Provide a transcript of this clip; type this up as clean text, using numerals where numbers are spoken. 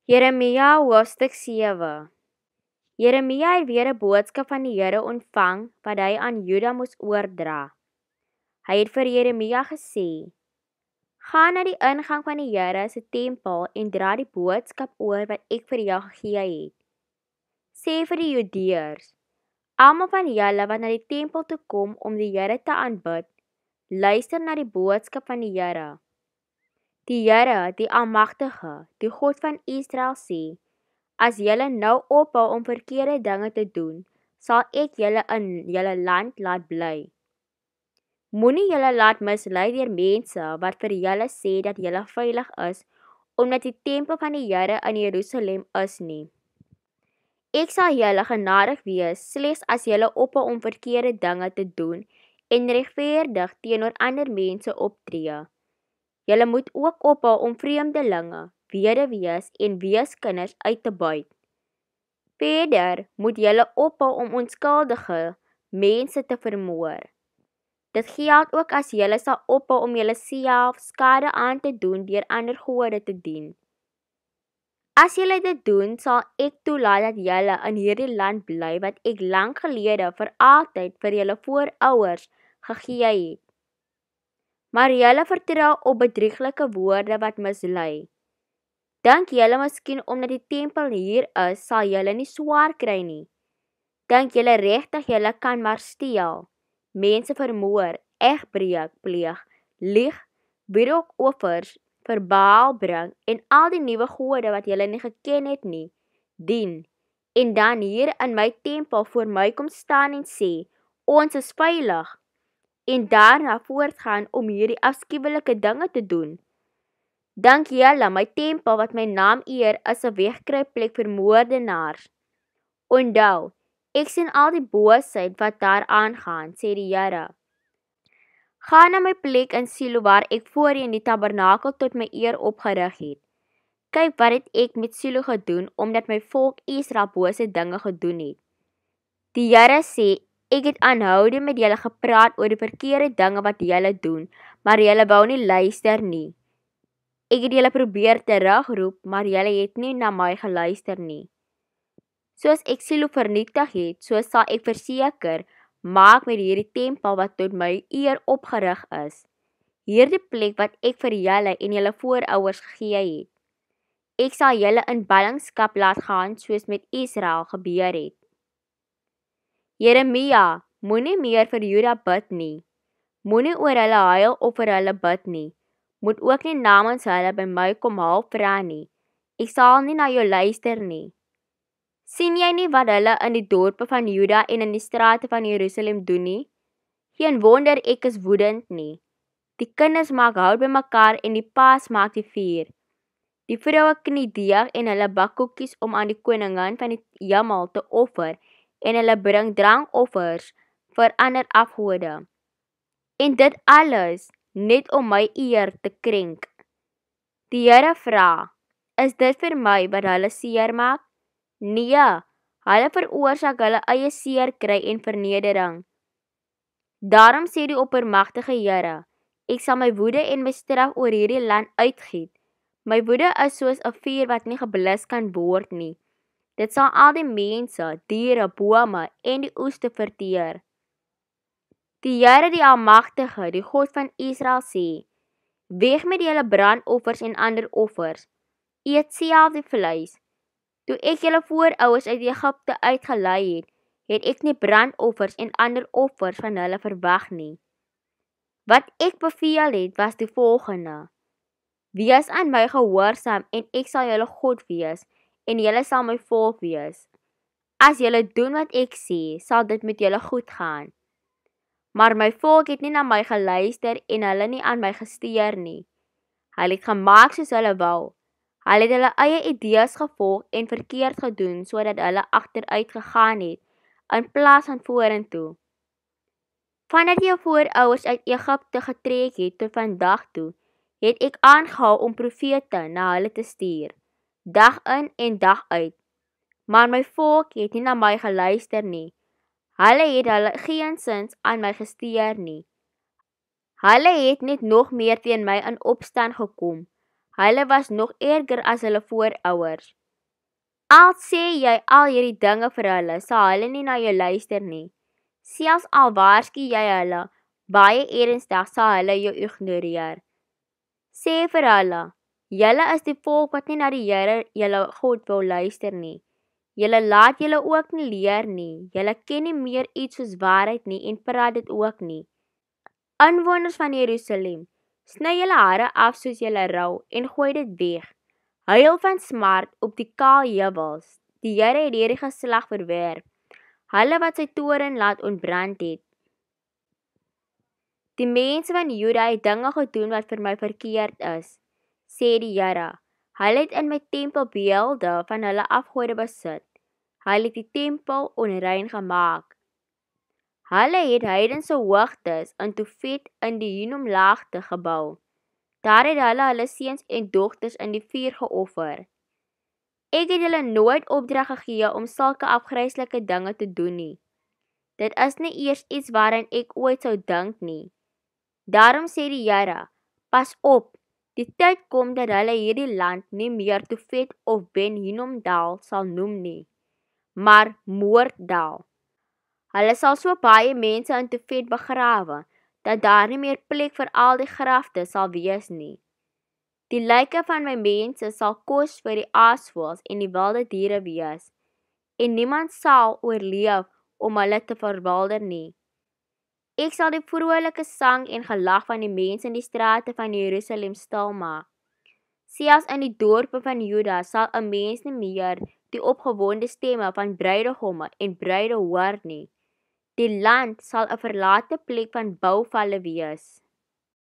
Jeremia hoofstuk 7. Jeremia het weer 'n boodskap van die Here ontvang wat hy aan Juda moes oordra. Hy het vir Jeremia gesê: "Gaan na die ingang van die Here se tempel en dra die boodskap oor wat ek vir jou gegee het. Sê vir die Judeërs: almal van julle wat na die tempel toe kom om die Here te aanbid, luister na die boodskap van die Here. Die Here, die Almagtige, die God van Israel sê: as julle nou ophou om verkeerde dinge te doen, sal ek julle in julle land laat bly. Moenie julle laat mislei deur mense wat vir julle sê dat julle veilig is, omdat die tempel van die Here in Jerusalem is nie. Ek sal julle genadig wees slegs as julle ophou om verkeerde dinge te doen en regverdig teenoor ander mense optree. Julle moet ook ophou om vreemdelinge, weduwees en weeskinders uit te buit. Verder moet julle ophou om onskuldige mense te vermoor. Dit geld ook as julle sal ophou om julleself skade aan te doen deur ander gode te dien. As julle dit doen, sal ek toelaat dat julle in hierdie land bly wat ek lank gelede vir altyd vir julle voorouers gegee het. Maar julle vertrou op bedrieglike woorde wat mislei. Dink julle miskien omdat die tempel hier is, sal julle nie swaar kry nie? Dink julle regtig julle kan maar steel, mense vermoor, egbreek pleeg, lieg, wierookoffers vir Baal bring en al die nuwe gode wat julle nie geken het nie, dien, en dan hier in my tempel voor my kom staan en sê, ons is veilig, en daarna voortgaan om hierdie afskuwelike dinge te doen. Dink julle my tempel wat my naam eer is 'n wegkruipplek vir moordenaars? Onthou, ek sien al die boosheid wat daar aangaan, sê die Here. Ga na my plek in Silo waar ek voorheen die tabernakel tot my eer opgerig het. Kyk wat het ek met Silo gedoen omdat my volk Israel bose dinge gedoen het. Die Here sê, ek het aanhoudend met julle gepraat oor die verkeerde dinge wat julle doen, maar julle wou nie luister nie. Ek het julle probeer terugroep, maar julle het nie na my geluister nie. Soos ek Silo vernietig het, so sal ek verseker maak met hierdie tempel wat tot my eer opgerig is. Hierdie plek wat ek vir julle en julle voorouers gegee het. Ek sal julle in ballingskap laat gaan soos met Israel gebeur het. Jeremia, moenie meer vir Juda bid nie. Moenie oor hulle huil of vir hulle bid nie. Moet ook nie namens hulle by my kom hulp vra nie. Ek sal nie na jou luister nie. Sien jy nie wat hulle in die dorpe van Juda en in die strate van Jerusalem doen nie? Geen wonder ek is woedend nie. Die kinders maak hout bymekaar en die paas maak die vuur. Die vroue knie deeg en hulle bak koekies om aan die koningin van die hemel te offer en hulle bring drankoffers vir ander afgode. En dit alles net om my eer te krenk. Die Here vra, is dit vir my wat hulle seer maak? Nee, hulle veroorsaak hulle eie seer kry en vernedering. Daarom sê die oppermagtige Here, ek sal my woede en my straf oor hierdie land uitgiet. My woede is soos 'n vuur wat nie geblus kan word nie. Dit sal al die mense, diere, bome en die oeste verteer. Die Here die Almagtige, die God van Israel sê, weg met julle brandoffers en ander offers, eet self die vleis. Toe ek julle voorouers uit Egipte uitgelei het, het ek nie brandoffers en ander offers van hulle verwag nie. Wat ek beveel het, was die volgende: wees aan my gehoorsaam en ek sal julle God wees en julle sal my volk wees. As julle doen wat ek sê, sal dit met julle goed gaan. Maar my volk het nie na my geluister en hulle nie aan my gesteer nie. Hulle het gemaak soos hulle wou. Hulle het hulle eie idees gevolg en verkeerd gedoen sodat hulle agteruit gegaan het in plaas van vorentoe. Vandat jou voorouers uit Egipte getrek het tot vandag toe, het ek aangehou om profete na hulle te stuur, dag in en dag uit. Maar my volk het nie na my geluister nie. Hulle het hulle geensins aan my gesteer nie. Hulle het net nog meer teen my in opstand gekom. Hulle was nog erger as hulle voorouers. Al sê jy al hierdie dinge vir hulle, sal hulle nie na jou luister nie. Selfs al waarsku jy hulle, baie ernstig sal hulle jou ignoreer. Sê vir hulle, julle is die volk wat nie na die Here julle God wil luister nie. Julle laat julle ook nie leer nie. Julle ken nie meer iets soos waarheid nie en praat dit ook nie. Inwoners van Jerusalem, sny julle hare af soos julle rou en gooi dit weg. Huil van smart op die kaal heuwels. Die Here het hierdie geslag verwerp, hulle wat sy toren laat ontbrand het. Die mense van Juda het dinge gedoen wat vir my verkeerd is, sê die Here. Hulle het in my tempel beelde van hulle afgode besit. Hulle het die tempel onrein gemaak. Hulle het heidense hoogtes in Tofet in die Hinnomlaagte gebou. Daar het hulle seuns en dogters in die vuur geoffer. Ek het hulle nooit opdrag gegee om sulke afgryslike dinge te doen nie. Dit is nie eers iets waarin ek ooit sou dink nie. Daarom sê die Here, pas op, die tyd kom dat hulle hierdie land nie meer Tofet of Ben Hinnomdal sal noem nie, maar Moorddal. Hulle sal so baie mense in Tofet begrawe, dat daar nie meer plek vir al die grafte sal wees nie. Die lyke van my mense sal kos vir die aasvoëls en die wilde diere wees, en niemand sal oorleef om hulle te verwilder nie. Ek sal die vrolike sang en gelag van die mense in die strate van Jerusalem stil maak. Selfs in die dorpe van Juda sal 'n mens nie meer die opgewonde stemme van bruidegomme en bruide hoor nie. Die land sal 'n verlate plek van bouvalle wees.